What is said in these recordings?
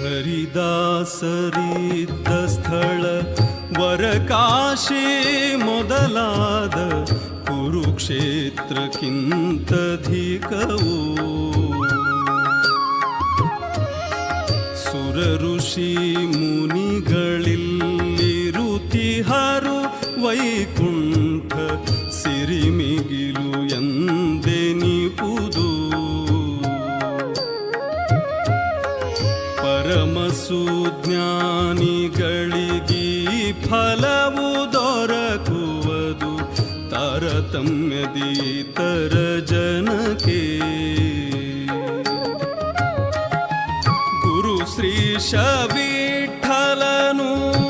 ಹರಿದಾಸರಿದ್ದ ಸ್ಥಳ ವರಕಾಶಿ ಮೊದಲಾದ ಕುರುಕ್ಷೇತ್ರಕ್ಕಿಂತಧಿಕವು ಸುರ ಋಷಿ ಮುನಿಗಳಿಲ್ಲಿರುತಿಹರು ವೈಕುಂಠ ಸಿರಿಮಿಗಿಲು ಎಂದೆನಿಪುದು ಪರಮಸುಜ್ಞಾನಿಗಳಿಗೀ ಫಲವು ದೊರಕುವುದು ತಾರತಮ್ಯದೀತರ ಜನಕ್ಕೆ ಗುರು ಶ್ರೀಶ ವಿಠಲನು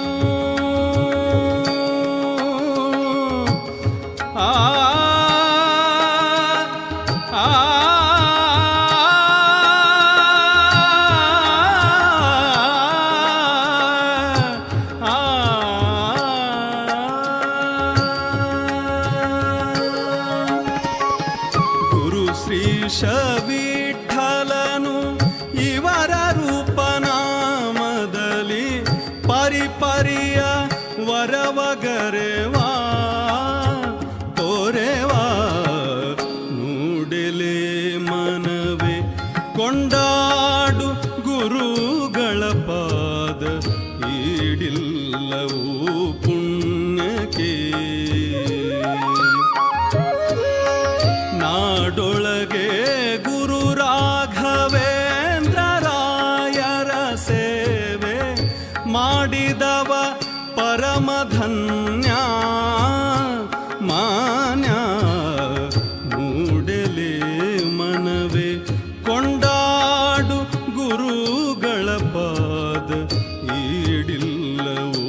ವಿಠಲನು ಇವರ ರೂಪನಾಮದಲ್ಲಿ ಪರಿಪರಿಯ ವರವಗರೆವಾ ತೋರೆವಾ ನೂಡೆಲೆ ಮನವೇ ಕೊಂಡಾಡು ಗುರುಗಳ ಪಾದ ಈಡಿಲ್ಲವೂ ಪುಣ್ಯಕ್ಕೆ ನಾಡೊಳಗೆ ಗುರು ರಾಘವೇಂದ್ರರಾಯರ ಸೇವೆ ಮಾಡಿದವ ಪರಮಧನ್ಯ ಮಾನ್ಯ ಮೂಡೆಲೆ ಮನವೇ ಕೊಂಡಾಡು ಗುರುಗಳ ಪಾದ ಈಡಿಲ್ಲವೂ